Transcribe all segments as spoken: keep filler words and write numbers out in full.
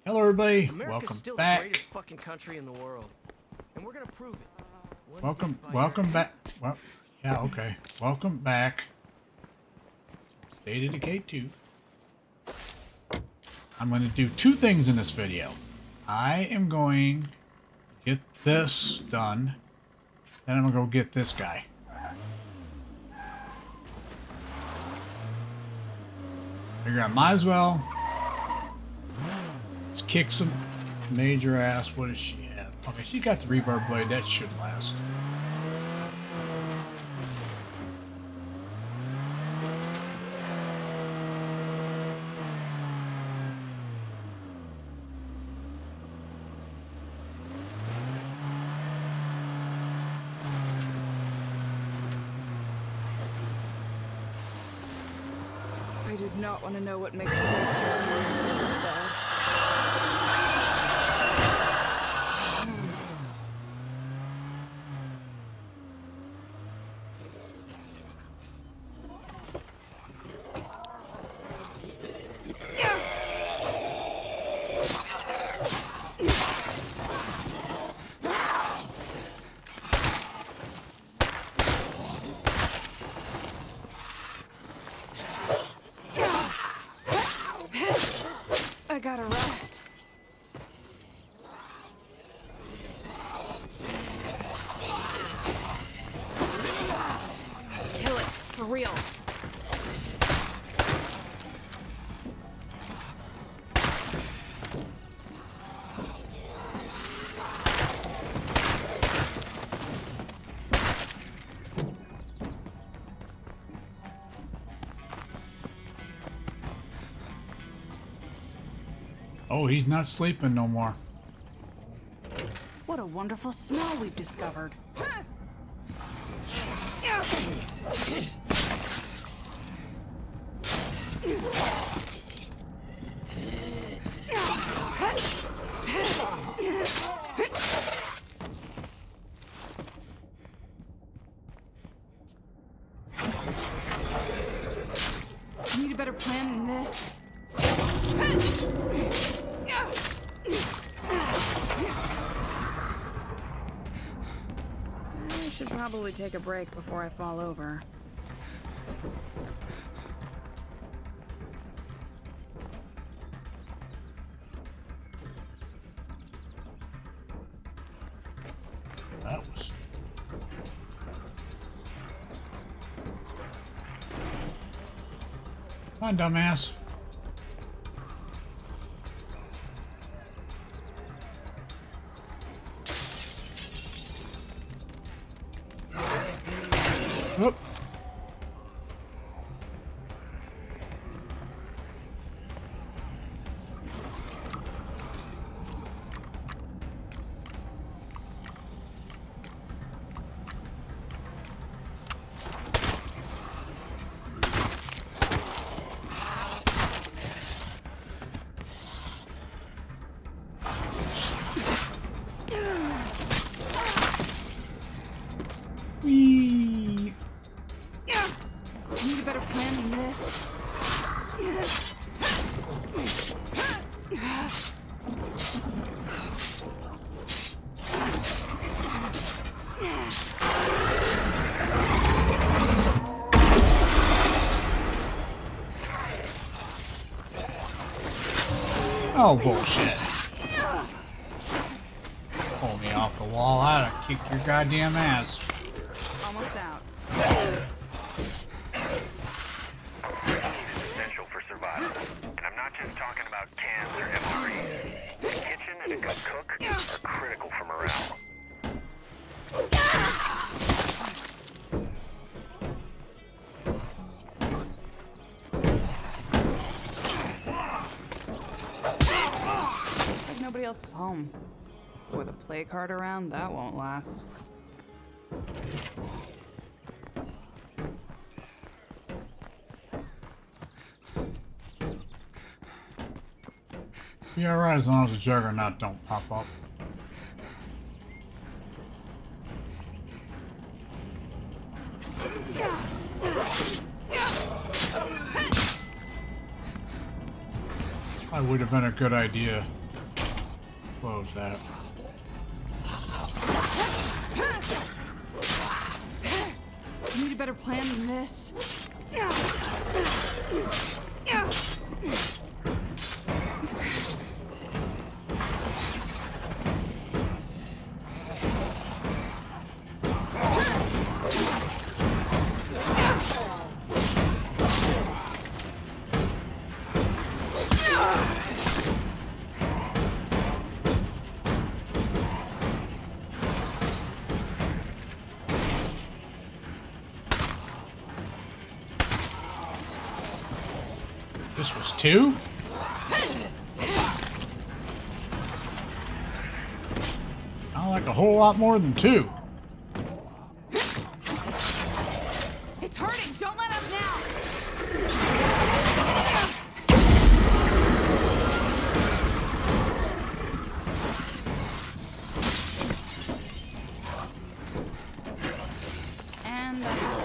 Hello, everybody. America's Welcome still back. the greatest fucking country in the world, and we're gonna prove it. One Welcome, day by welcome your- back. Well, yeah, okay. Welcome back. State of Decay two. I'm going to do two things in this video. I am going to get this done, then I'm going to go get this guy. Figure I might as well. Let's kick some major ass. What does she have? Okay, she got the reverb blade. That should last. I did not want to know what makes plague territory smell this bad. I gotta rest. Kill it, for real. Oh, he's not sleeping no more. What a wonderful smell we've discovered. Need a better plan than this. I should probably take a break before I fall over. That was... Come on, dumbass. Whoop. Whee! Need a better plan than this. Oh, bullshit. Pull me off the wall. I'd have kicked your goddamn ass. Almost out. Essential for survival. And I'm not just talking about cans or M R Es. The kitchen and a good cook are critical for morale. Looks like nobody else is home. With a plague heart around, that won't last. Be alright as long as the Juggernaut don't pop up. Probably would have been a good idea close that. You need a better plan than this. This was two? Not like a whole lot more than two. It's hurting. Don't let up now. And uh,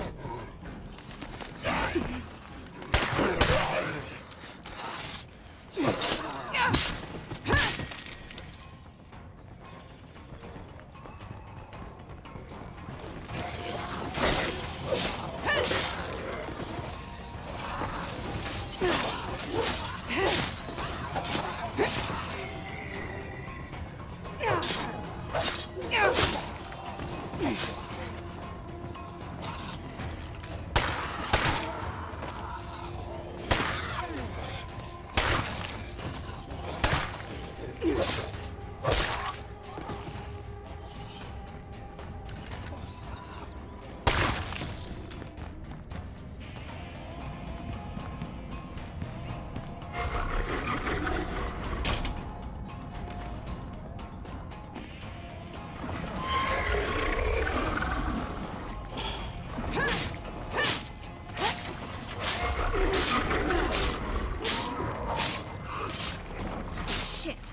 shit.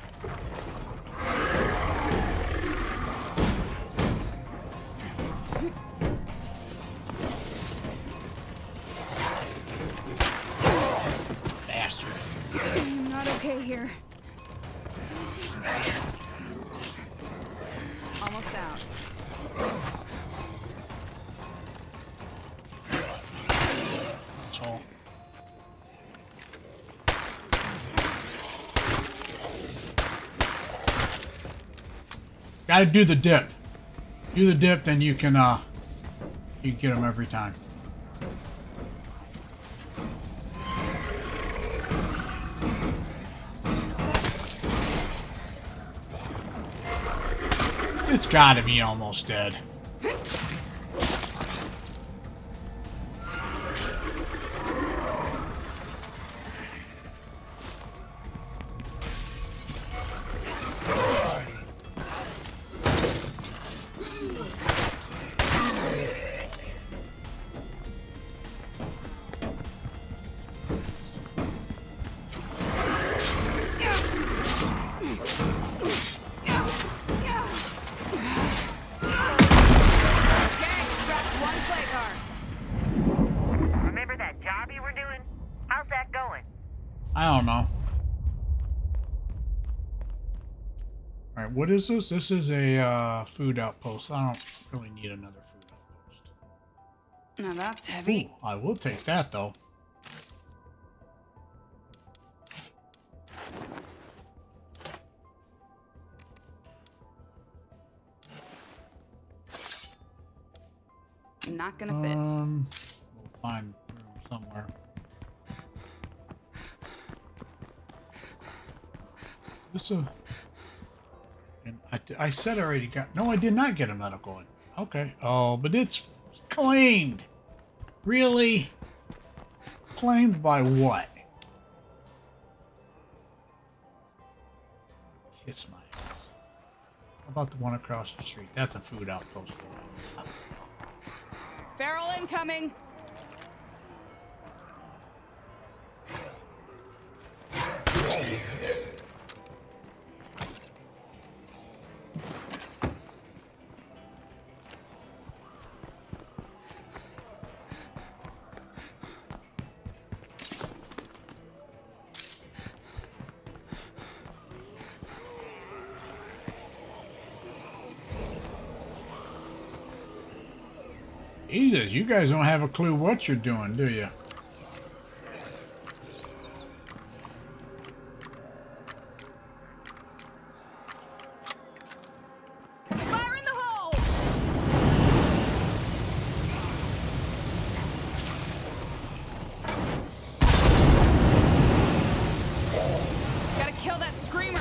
Bastard. I'm not okay here. Almost out. That's all. Gotta do the dip. Do the dip, then you can uh you can get them every time. It's gotta be almost dead. Remember that job you were doing? How's that going? I don't know. Alright, what is this? This is a uh, food outpost. I don't really need another food outpost. Now that's heavy. Ooh, I will take that though. Not gonna fit. Um, we'll find room somewhere. This a. And I, I said I already got. No, I did not get a medical in. Okay. Oh, but it's claimed. Really? Claimed by what? Kiss my ass. How about the one across the street? That's a food outpost. Feral incoming. Jesus, you guys don't have a clue what you're doing, do you? Fire in the hole! Gotta kill that screamer!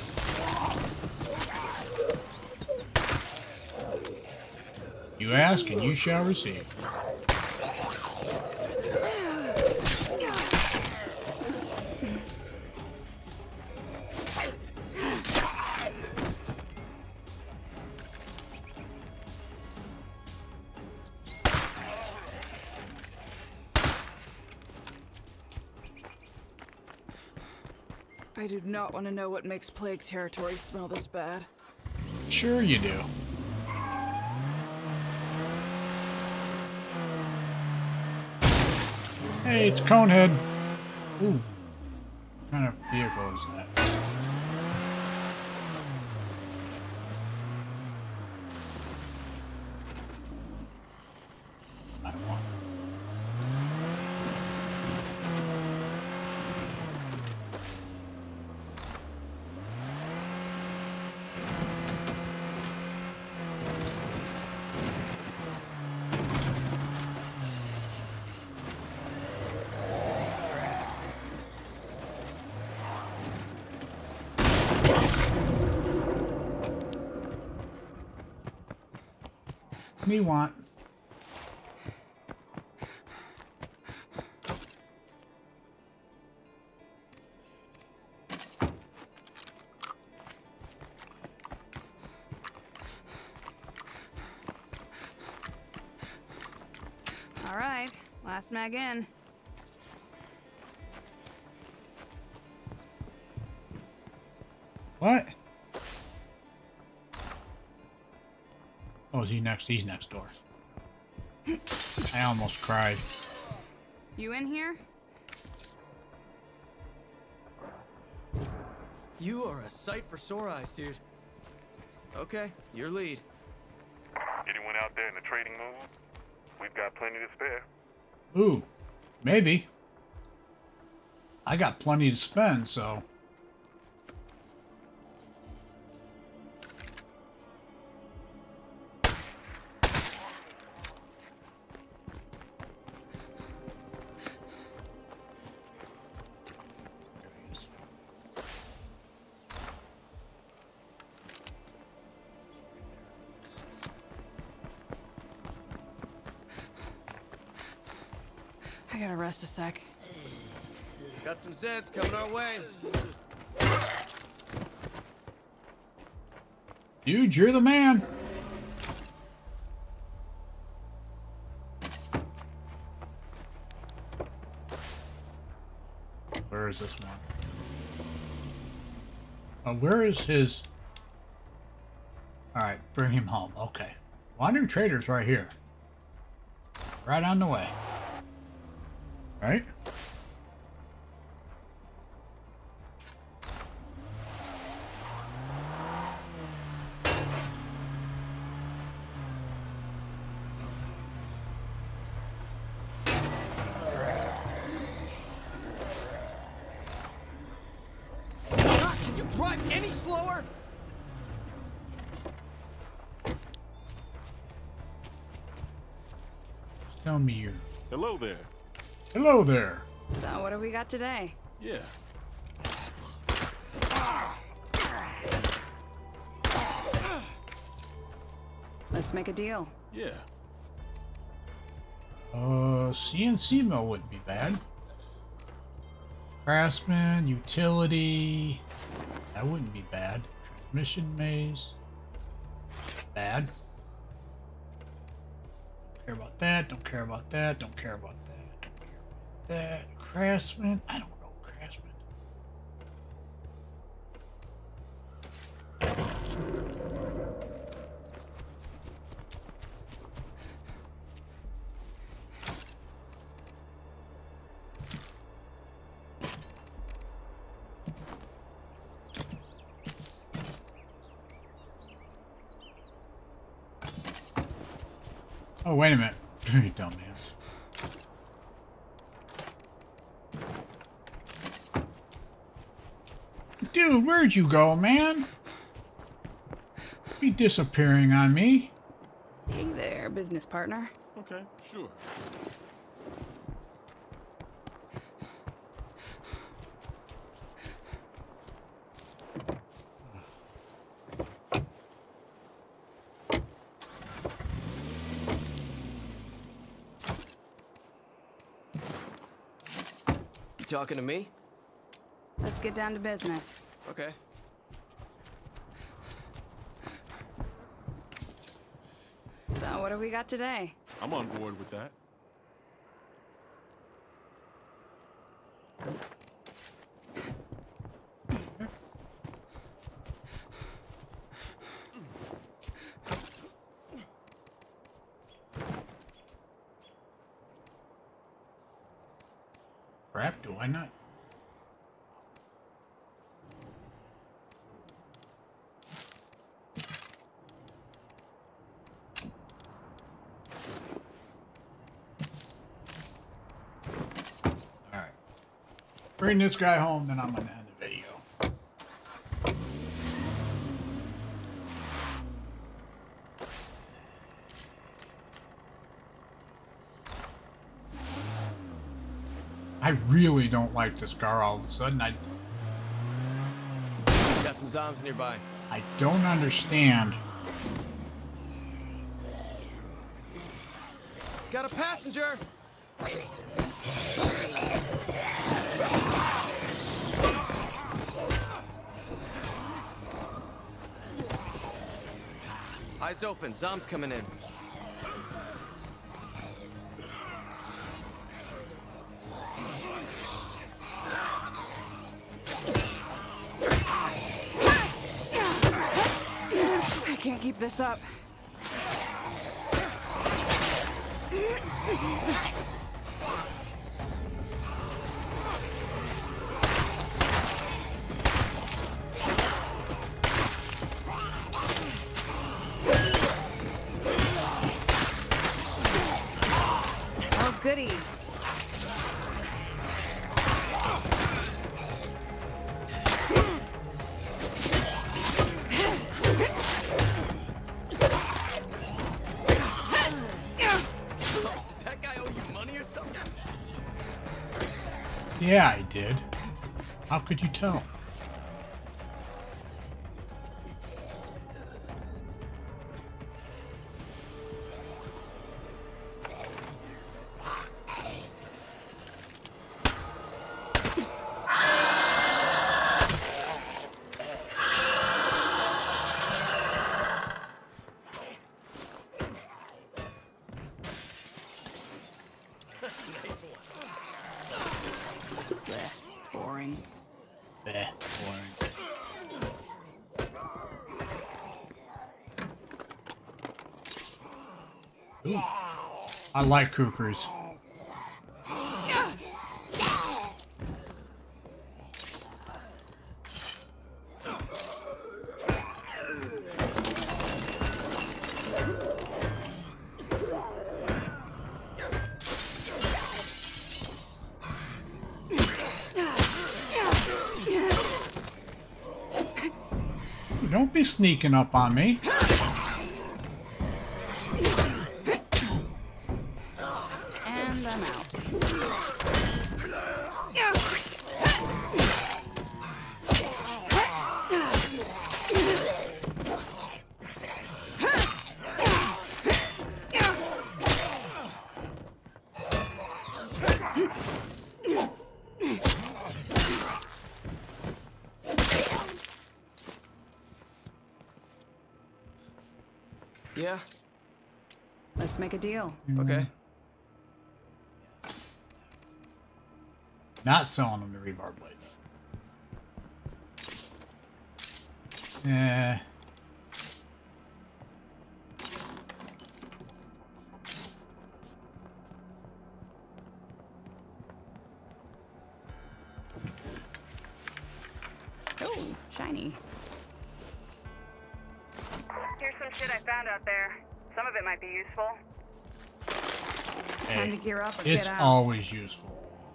You ask and you shall receive. I do not want to know what makes plague territory smell this bad. Sure you do. Hey, it's Conehead. Ooh. What kind of vehicle is that? I don't want. Me want. All right, last mag in. What? Oh, is he next? He's next door. I almost cried. You in here? You are a sight for sore eyes, dude. Okay, your lead. Anyone out there in the trading mood? We've got plenty to spare. Ooh, maybe. I got plenty to spend, so. I gotta rest a sec. Got some Zeds coming our way. Dude, you're the man. Where is this one? Uh, where is his... Alright, bring him home. Okay. Wandering Trader's right here. Right on the way. Right? God, can you drive any slower? Tell me you're... Hello there. Hello there. So what do we got today? Yeah. Let's make a deal. Yeah. Uh, C N C mill wouldn't be bad. Craftsman, utility. That wouldn't be bad. Transmission maze. Bad. Don't care about that. Don't care about that. Don't care about that. Don't care about that. Craftsman. I don't know Craftsman. Oh, wait a minute. You dumbass. Dude, where'd you go, man? Be disappearing on me. Hey there, business partner. Okay, sure. You talking to me? Let's get down to business. Okay. So, what do we got today? I'm on board with that. Crap, do I not? Alright. Bring this guy home, then I'm gonna end the video. I really don't like this car all of a sudden. I Got some zombies nearby. I don't understand. Got a passenger! Eyes open, Zom's coming in. I can't keep this up. Oh, goody. That guy owe you money or something? Yeah, I did. How could you tell? Blech, boring. Bleh, boring. Ooh. I like Coopers. Don't be sneaking up on me. And I'm out. Yeah, Let's make a deal. okay. Not selling them the rebar blade. Eh. Oh, shiny. Here's some shit I found out there. Some of it might be useful. Time to gear up or It's get out. always useful.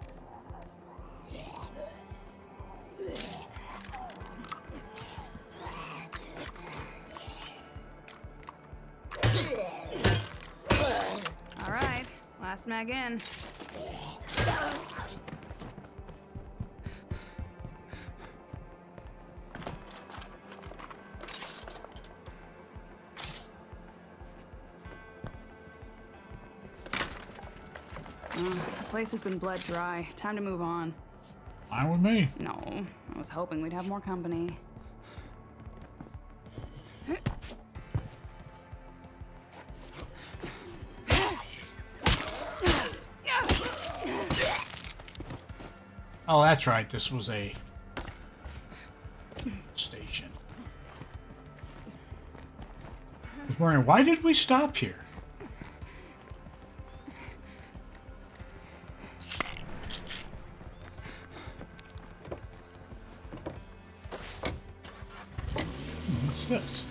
All right, last mag in. Uh, the place has been bled dry. Time to move on. Fine with me. No, I was hoping we'd have more company. Oh, that's right. This was a station. I was wondering, why did we stop here? Hmm, what's this?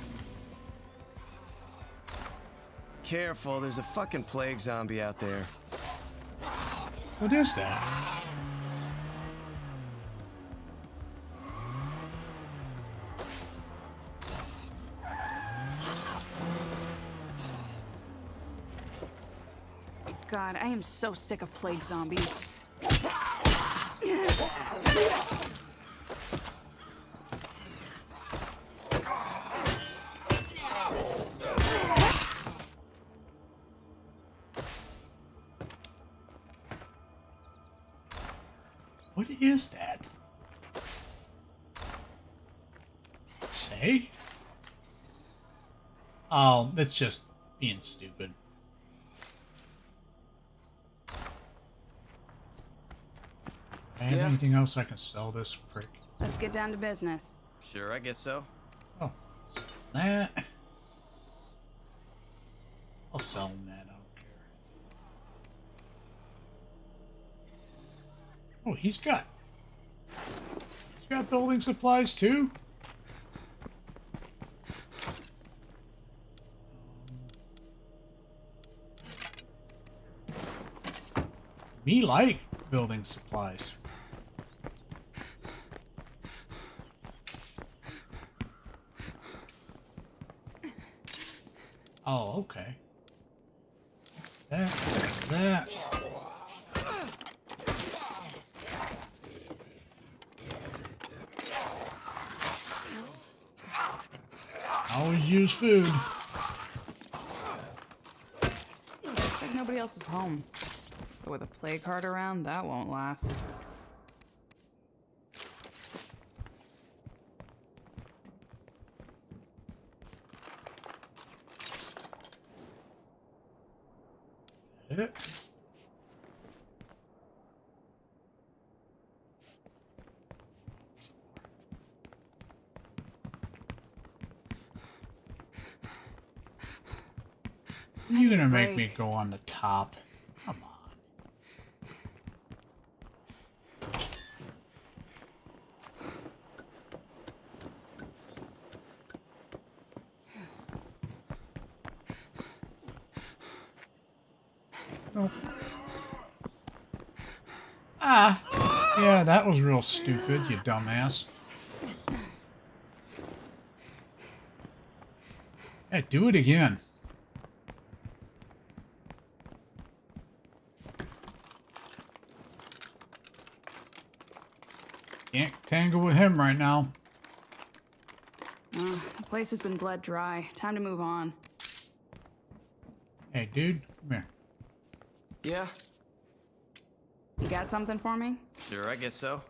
Careful, there's a fucking plague zombie out there. What is that? God, I am so sick of plague zombies. What is that? Say? Oh, that's just being stupid. And Yeah. anything else I can sell this prick? Let's get down to business. Sure, I guess so. Oh, that. I'll sell him that. I don't care. Oh, he's got. He's got building supplies too. Me like building supplies. Oh, okay. That, that. Always use food. Looks like nobody else is home. But with a plague heart around, that won't last. It. You're gonna make me go on the top. Come on. Oh. Ah. Yeah, that was real stupid, you dumbass. Yeah, do it again. Can't tangle with him right now. Uh, the place has been bled dry. Time to move on. Hey, dude, come here. Yeah, You got something for me? sure, I guess so.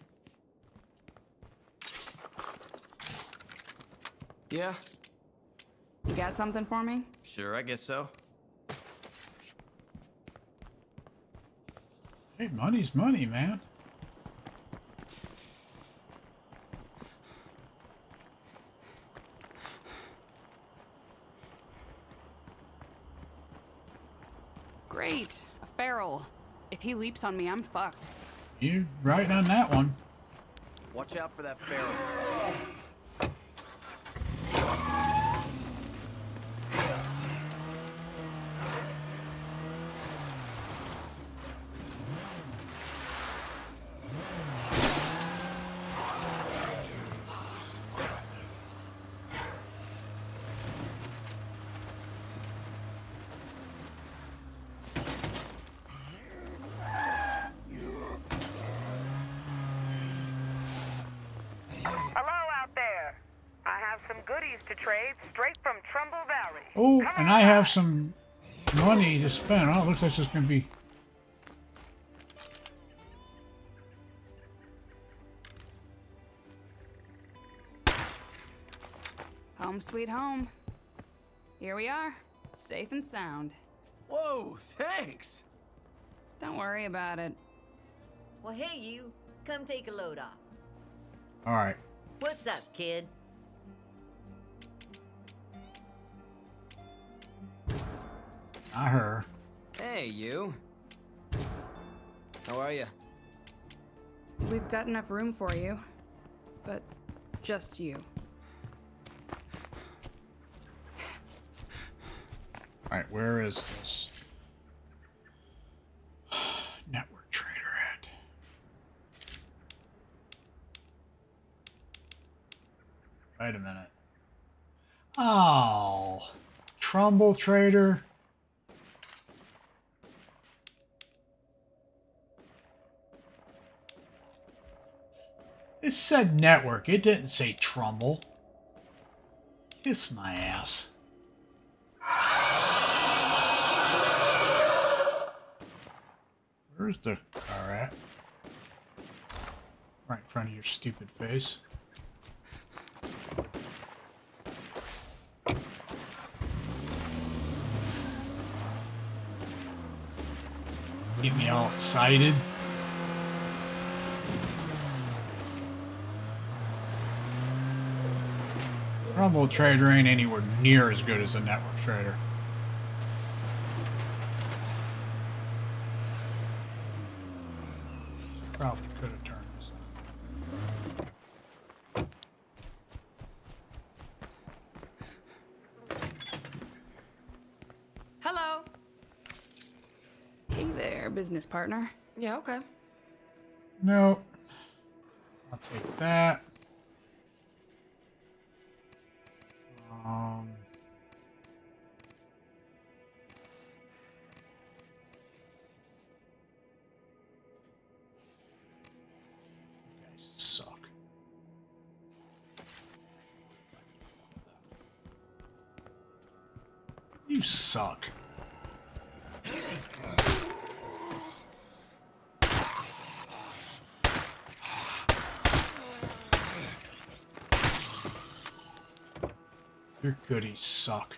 Yeah, You got something for me? sure, I guess so. Hey, money's money, man. Great. A feral. If he leaps on me, I'm fucked. You're right on that one. Watch out for that feral. goodies to trade straight from Trumbull Valley. Oh, Come and on I have by. some money to spend. Oh, it looks like this is going to be... Home sweet home. Here we are, safe and sound. Whoa, thanks. Don't worry about it. Well, hey, you. Come take a load off. All right. What's up, kid? Not her. Hey, you. How are you? We've got enough room for you, but just you. All right, where is this network trader at? Wait a minute. Oh, Trumbull trader. It said network. It didn't say Trumbull. Kiss my ass. Where's the car at? Right in front of your stupid face. Get me all excited. Trumbull trader ain't anywhere near as good as a network trader. Probably could have turned this on. Hello. Hey there, business partner. Yeah, okay. No. I'll take that. Um. You guys suck. You suck. Your goodies suck.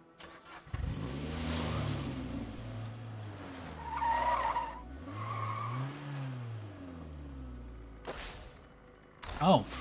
Oh.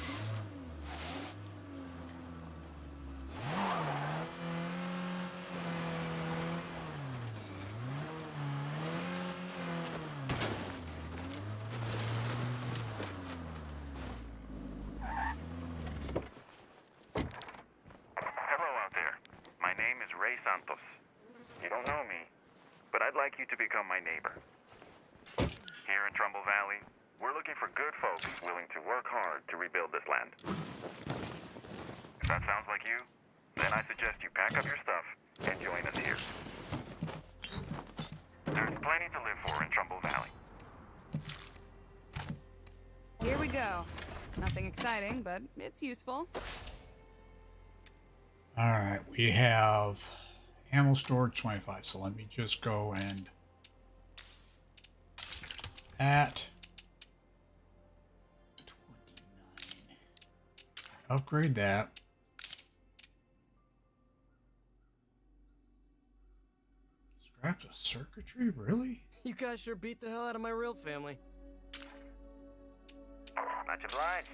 You to become my neighbor. Here in Trumbull Valley, we're looking for good folks willing to work hard to rebuild this land. If that sounds like you, then I suggest you pack up your stuff and join us here. There's plenty to live for in Trumbull Valley. Here we go. Nothing exciting, but it's useful. All right, we have ammo stored twenty-five, so let me just go and at twenty-nine. Upgrade that. Scraps of circuitry? Really? You guys sure beat the hell out of my real family. Much obliged.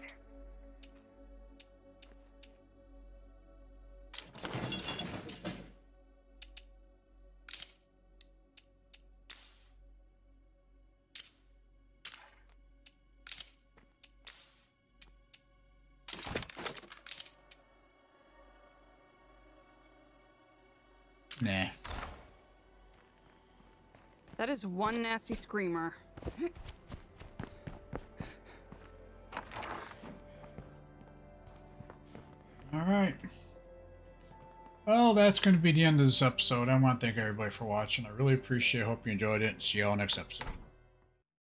Nah. That is one nasty screamer. All right. Well, that's going to be the end of this episode. I want to thank everybody for watching. I really appreciate it. Hope you enjoyed it. And see you all next episode.